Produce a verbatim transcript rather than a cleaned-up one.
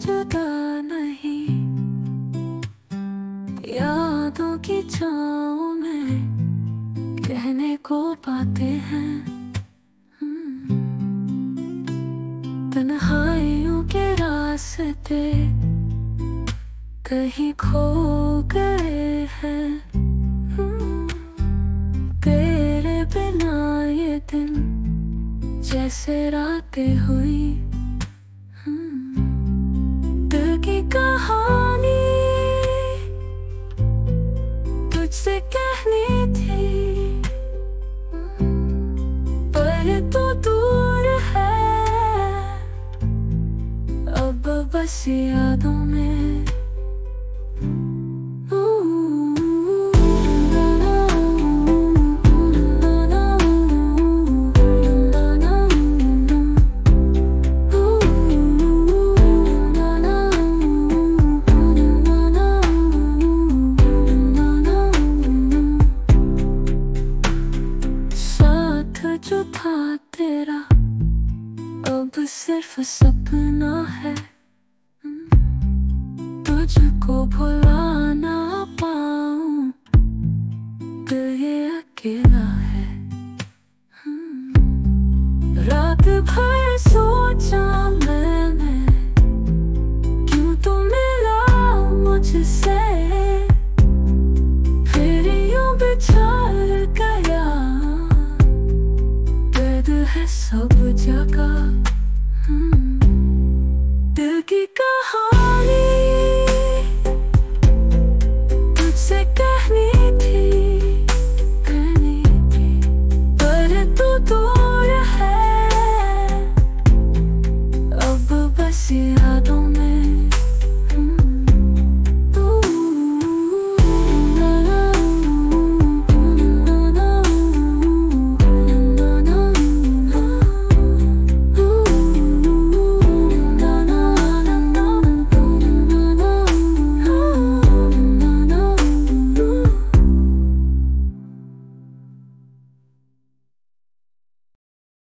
जुदा नहीं, यादों की छाँव में कहने को पाते हैं। तन्हाइयों के रास्ते कहीं खो गए हैं। तेरे बिना ये दिन जैसे रातें हुई। दिल की कहानी तुझसे कहनी थी, पर तू दूर है अब बस यादों में। जो था तेरा अब सिर्फ सपना है, तुझको भुला ना पाऊं दिल ये अकेला है। रात भर सोचा मैंने क्यों तू मिला मुझसे, फिर यूं बिछड़ गया है सब जगह। दिल की कहानी